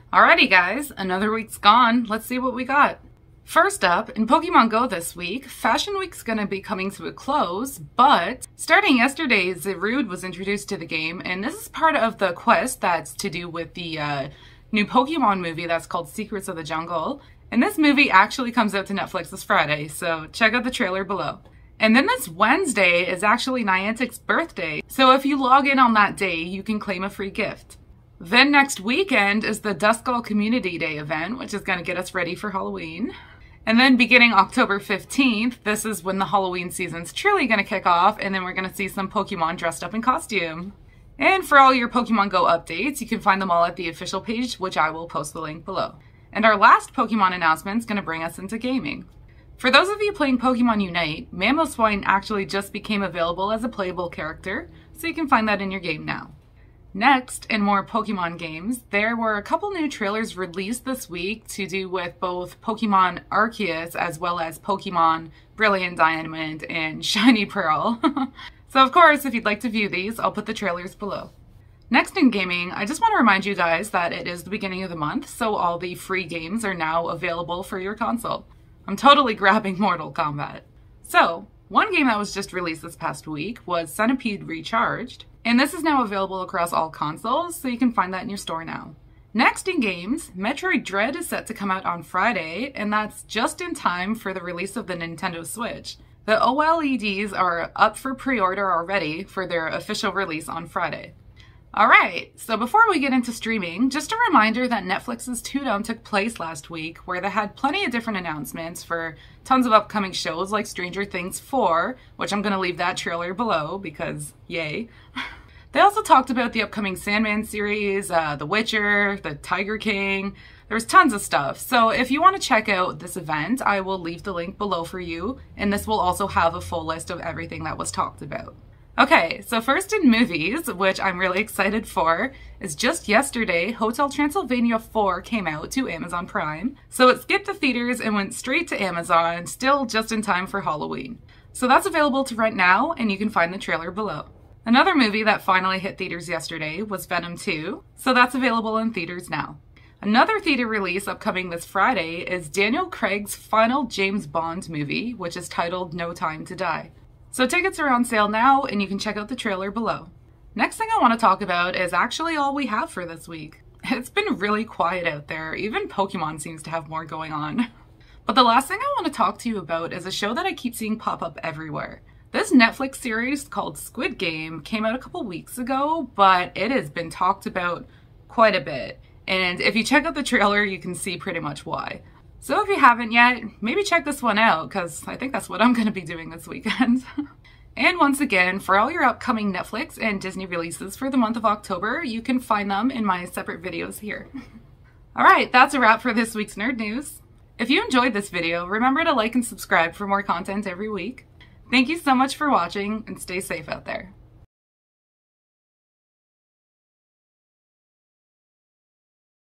Alrighty guys, another week's gone. Let's see what we got. First up, in Pokemon Go this week, Fashion Week's gonna be coming to a close, but starting yesterday, Zarude was introduced to the game, and this is part of the quest that's to do with the new Pokemon movie that's called Secrets of the Jungle. And this movie actually comes out to Netflix this Friday, so check out the trailer below. And then this Wednesday is actually Niantic's birthday, so if you log in on that day, you can claim a free gift. Then next weekend is the Duskull Community Day event, which is going to get us ready for Halloween. And then beginning October 15th, this is when the Halloween season's truly going to kick off, and then we're going to see some Pokemon dressed up in costume. And for all your Pokemon Go updates, you can find them all at the official page, which I will post the link below. And our last Pokemon announcement is going to bring us into gaming. For those of you playing Pokemon Unite, Mamoswine actually just became available as a playable character, so you can find that in your game now. Next, in more Pokemon games, there were a couple new trailers released this week to do with both Pokemon Arceus as well as Pokemon Brilliant Diamond and Shiny Pearl. So of course, if you'd like to view these, I'll put the trailers below. Next in gaming, I just want to remind you guys that it is the beginning of the month, so all the free games are now available for your console. I'm totally grabbing Mortal Kombat. So, one game that was just released this past week was Centipede Recharged, and this is now available across all consoles, so you can find that in your store now. Next in games, Metroid Dread is set to come out on Friday, and that's just in time for the release of the Nintendo Switch. The OLEDs are up for pre-order already for their official release on Friday. Alright, so before we get into streaming, just a reminder that Netflix's Toodum took place last week, where they had plenty of different announcements for tons of upcoming shows like Stranger Things 4, which I'm going to leave that trailer below because yay. They also talked about the upcoming Sandman series, The Witcher, The Tiger King. There's tons of stuff, so if you want to check out this event, I will leave the link below for you, and this will also have a full list of everything that was talked about. Okay, so first in movies, which I'm really excited for, is just yesterday, Hotel Transylvania 4 came out to Amazon Prime. So it skipped the theaters and went straight to Amazon, still just in time for Halloween. So that's available to rent now, and you can find the trailer below. Another movie that finally hit theaters yesterday was Venom 2, so that's available in theaters now. Another theater release upcoming this Friday is Daniel Craig's final James Bond movie, which is titled No Time to Die. So tickets are on sale now, and you can check out the trailer below. Next thing I want to talk about is actually all we have for this week. It's been really quiet out there, even Pokemon seems to have more going on. But the last thing I want to talk to you about is a show that I keep seeing pop up everywhere. This Netflix series called Squid Game came out a couple weeks ago, but it has been talked about quite a bit. And if you check out the trailer, you can see pretty much why. So if you haven't yet, maybe check this one out, because I think that's what I'm going to be doing this weekend. And once again, for all your upcoming Netflix and Disney releases for the month of October, you can find them in my separate videos here. Alright, that's a wrap for this week's Nerd News. If you enjoyed this video, remember to like and subscribe for more content every week. Thank you so much for watching, and stay safe out there.